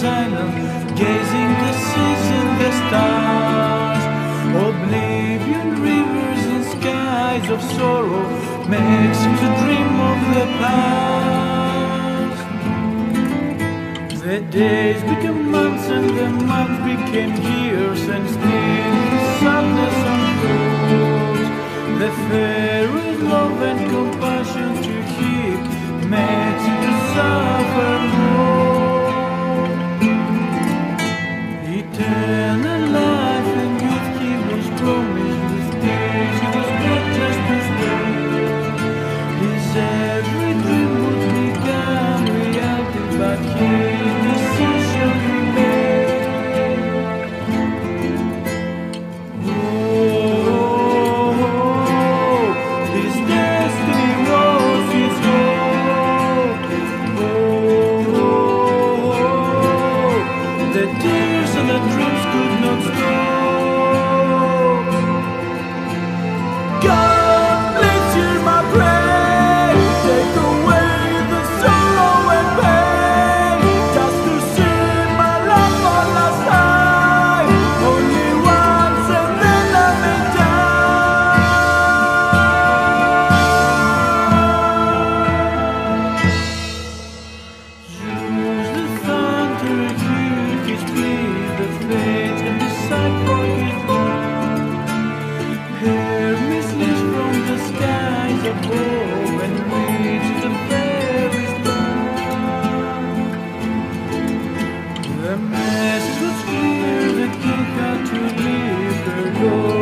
silent, gazing the seas and the stars. Oblivion, rivers and skies of sorrow makes him to dream of the past. The days became months and the months became years, and still his sadness unfolds. The fairy love and compassion to keep makes him to suffer more. Eternal life and youth he was promised, with tears he was brought just to stay. His every dream would become reality, but his decision remained. Oh, his destiny was his hope. Oh, the tears and the dreams could not stop. God, please hear my prayer. Take away the sorrow and pain, just to see my love for last time. Only once and then I may die. Use the thunder and hear his plea, the fate and decide for his love. Hermes leaves from the skies above and reach the very star. The message was clear, the king had to leave her door.